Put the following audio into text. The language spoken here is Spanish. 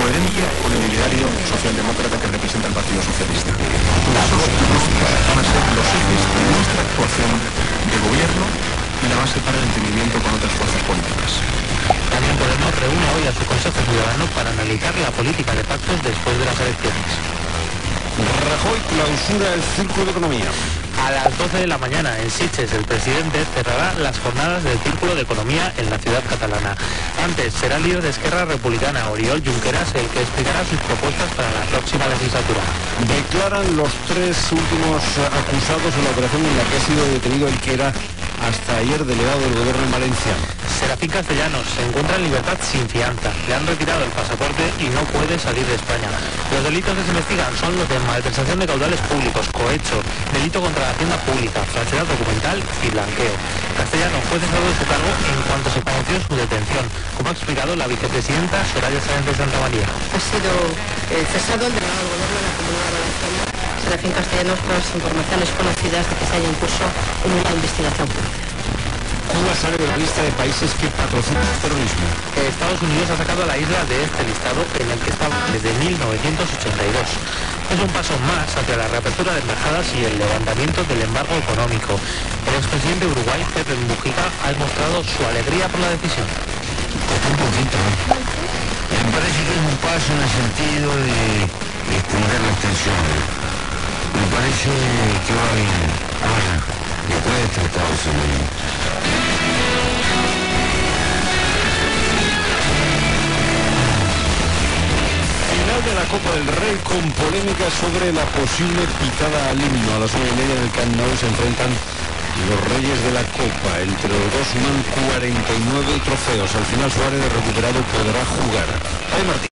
coherencia con el ideario socialdemócrata que representa el Partido Socialista. Esos van a ser los ejes de nuestra actuación de gobierno y la base para el entendimiento con otras fuerzas políticas. También Podemos reúne hoy a su Consejo Ciudadano para analizar la política de pactos después de las elecciones. Rajoy clausura el Círculo de Economía. A las 12 de la mañana, en Sitges, el presidente cerrará las jornadas del Círculo de Economía en la ciudad catalana. Antes, será el líder de Esquerra Republicana, Oriol Junqueras, el que explicará sus propuestas para la próxima legislatura. Declaran los tres últimos acusados en la operación en la que ha sido detenido el que era hasta ayer delegado del gobierno en Valencia. Serafín Castellanos se encuentra en libertad sin fianza. Le han retirado el pasaporte y no puede salir de España. Los delitos que se investigan son los de malversación de caudales públicos, cohecho, delito contra la hacienda pública, falsedad documental y blanqueo. Castellanos fue cesado de su cargo en cuanto se conoció su detención, como ha explicado la vicepresidenta Soraya Sáenz de Santamaría. Ha sido cesado el delegado del gobierno de la Comunidad Valenciana, Serafín Castellanos, por las informaciones conocidas de que se haya en curso una investigación pública. Cuba sale de la lista de países que patrocinan el terrorismo. Estados Unidos ha sacado a la isla de este listado en el que estaba desde 1982. Es un paso más hacia la reapertura de embajadas y el levantamiento del embargo económico. El expresidente de Uruguay, Pepe Mujica, ha demostrado su alegría por la decisión. Un poquito. Me parece que es un paso en el sentido de extender las tensiones. Me parece que va bien. Ahora, después de Estados Unidos. Final de la Copa del Rey con polémica sobre la posible pitada al himno. A las 9:30 en el Camp Nou se enfrentan los reyes de la Copa. Entre los dos suman 49 trofeos. Al final Suárez, recuperado, podrá jugar. Ay, Martín.